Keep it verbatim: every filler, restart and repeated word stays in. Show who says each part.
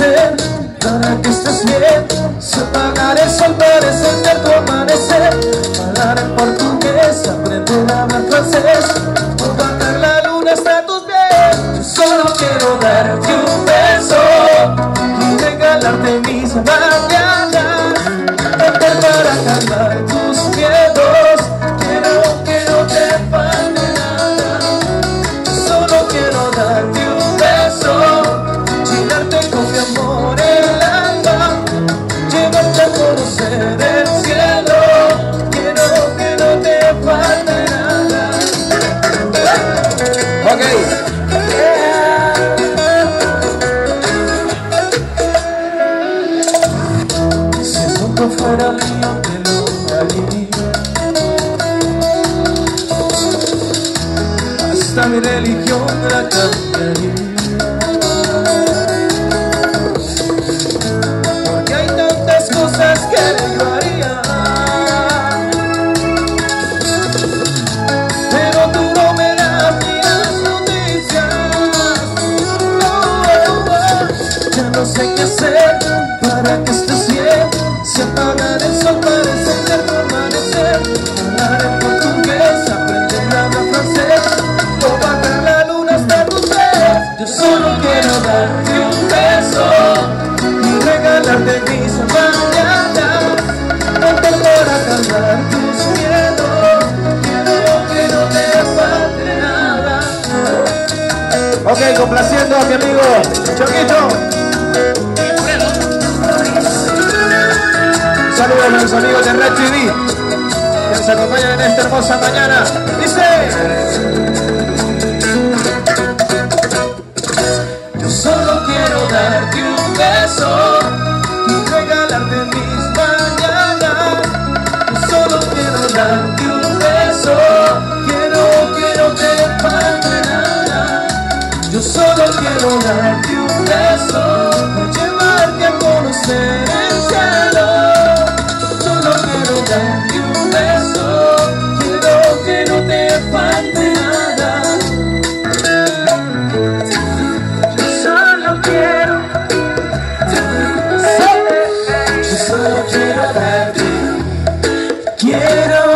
Speaker 1: hacer para que estés bien? Si apagar el sol para encender tu amanecer, hablar en portugués, aprender a hablar francés, o bajar la luna hasta tus pies. Yo solo quiero darte un beso y regalarte mis mañanas, cantar para calmar tus miedos. Quiero que no te falte nada. Yo solo quiero darte un beso, llenarte con mi amor el alma, llevarte a conocer el cielo. Quiero que no te falte nada. Ok. Si el mundo fuera mío te lo daría, hasta mi religión la cambiaría, porque hay tantas cosas que yo haría, pero tú no me das ni las noticias. Oh, oh, oh. Ya no sé qué hacer para que estés bien. Si apagar el sol para encender tu amanecer, hablar en portugués, aprender a hablar francés, o bajar la luna hasta tus pies. Yo solo quiero darte un beso y regalarte mis mañanas, cantar para calmar tus miedos. Quiero que no te falte nada. Ok, complaciendo a mi amigo Choquito. Saludos a los amigos de Red T V que nos acompañan en esta hermosa mañana. Dice: yo solo quiero darte un beso y regalarte mis mañanas. Yo solo quiero darte un beso. Quiero que no te falte nada. Yo solo quiero darte un beso, llevarte a conocer el cielo. Solo quiero darte un beso, quiero que no te falte nada. Yo solo quiero, yo solo quiero darte, quiero